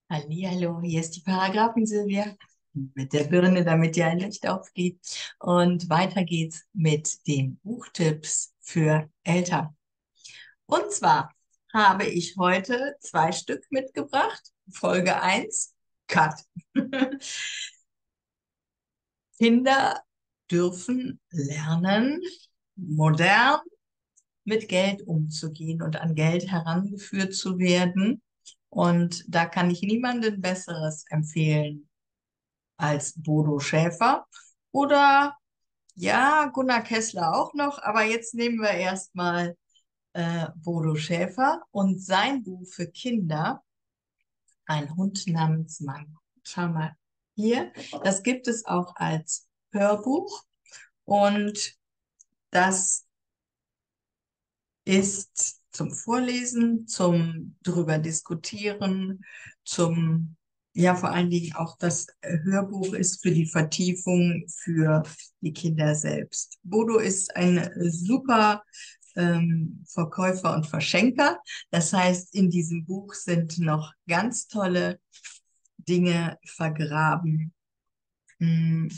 Hallihallo, hier ist die Paragraphen-Silvia mit der Birne, damit dir ein Licht aufgeht. Und weiter geht's mit den Buchtipps für Eltern. Und zwar habe ich heute zwei Stück mitgebracht. Folge eins: Cut. Kinder dürfen lernen, modern mit Geld umzugehen und an Geld herangeführt zu werden. Und da kann ich niemandem Besseres empfehlen als Bodo Schäfer oder ja, Gunnar Kessler auch noch, aber jetzt nehmen wir erstmal Bodo Schäfer und sein Buch für Kinder, Ein Hund namens Mango. Schau mal hier, das gibt es auch als Hörbuch und das ist zum Vorlesen, zum drüber diskutieren, ja, vor allen Dingen auch das Hörbuch ist für die Vertiefung für die Kinder selbst. Bodo ist ein super Verkäufer und Verschenker. Das heißt, in diesem Buch sind noch ganz tolle Dinge vergraben, mh,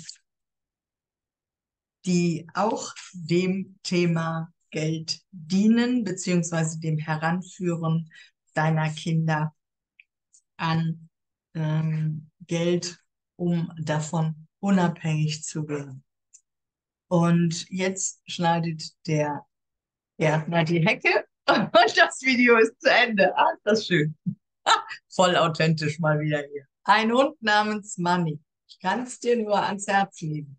die auch dem Thema Geld dienen, beziehungsweise dem Heranführen deiner Kinder an Geld, um davon unabhängig zu werden. Und jetzt schneidet der Gärtner die Hecke und das Video ist zu Ende. Ah, ist das schön. Voll authentisch mal wieder hier. Ein Hund namens Manny. Ich kann es dir nur ans Herz legen.